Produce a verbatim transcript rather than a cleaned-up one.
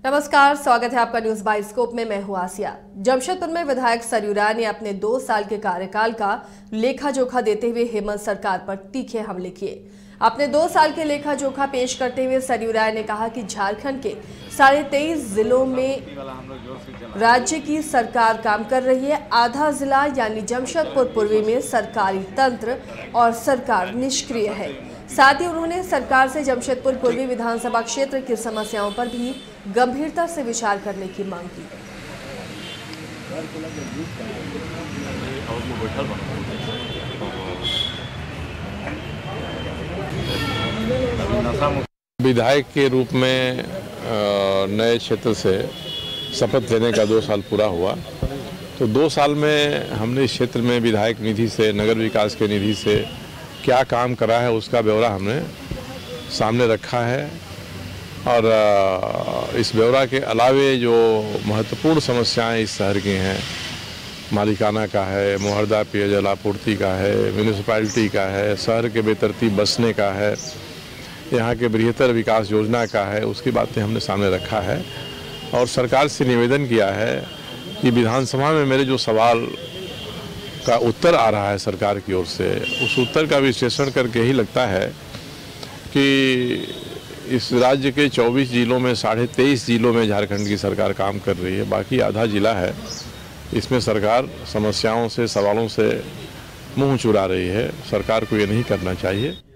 नमस्कार, स्वागत है आपका न्यूज बाइस्कोप में। मैं हूं आसिया। जमशेदपुर में विधायक सरयू राय ने अपने दो साल के कार्यकाल का लेखा जोखा देते हुए हेमंत सरकार पर तीखे हमले किए। अपने दो साल के लेखा जोखा पेश करते हुए सरयू राय ने कहा कि झारखंड के साढ़े तेईस जिलों में राज्य की सरकार काम कर रही है। आधा जिला यानी जमशेदपुर पूर्वी में सरकारी तंत्र और सरकार निष्क्रिय है। साथ ही उन्होंने सरकार से जमशेदपुर पूर्वी विधानसभा क्षेत्र की समस्याओं पर भी गंभीरता से विचार करने की मांग की। विधायक के रूप में नए क्षेत्र से शपथ लेने का दो साल पूरा हुआ, तो दो साल में हमने इस क्षेत्र में विधायक निधि से, नगर विकास के निधि से क्या काम करा है उसका ब्यौरा हमने सामने रखा है। और इस ब्यौरा के अलावे जो महत्वपूर्ण समस्याएं इस शहर की हैं, मालिकाना का है, मुहर्रदा पेयजल आपूर्ति का है, म्यूनिसिपैलिटी का है, शहर के बेतरतीब बसने का है, यहाँ के बृहत्तर विकास योजना का है, उसकी बातें हमने सामने रखा है। और सरकार से निवेदन किया है कि विधानसभा में मेरे जो सवाल का उत्तर आ रहा है सरकार की ओर से, उस उत्तर का विश्लेषण करके ही लगता है कि इस राज्य के चौबीस जिलों में साढ़े तेईस जिलों में झारखंड की सरकार काम कर रही है, बाकी आधा जिला है इसमें सरकार समस्याओं से, सवालों से मुंह चुरा रही है। सरकार को ये नहीं करना चाहिए।